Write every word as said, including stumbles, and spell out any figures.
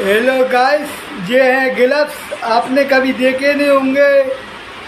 Hello guys, ये हैं गिलफ्स। आपने कभी देखे नहीं होंगे।